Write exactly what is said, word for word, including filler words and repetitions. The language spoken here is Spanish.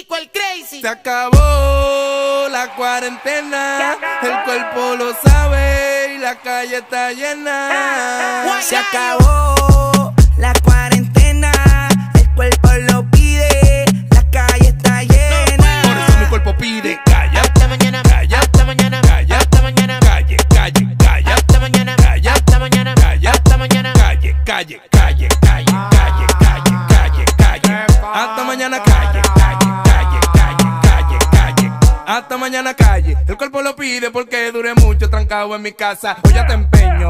Kiko el Crazy. Se acabó la cuarentena, el cuerpo lo sabe y la calle está llena. Se acabó la cuarentena, el cuerpo lo pide, la calle está llena. Por eso mi cuerpo pide calle, Hasta mañana, calle, hasta mañana, calle, hasta mañana, calle, calle, calle, hasta mañana, calle, hasta mañana, calle, hasta mañana, calle, calle, calle, calle, calle, calle, calle, calle, hasta mañana calle, calle, calle, calle, calle, calle, hasta mañana calle. El cuerpo lo pide porque duré mucho trancado en mi casa. Hoy ya te empeño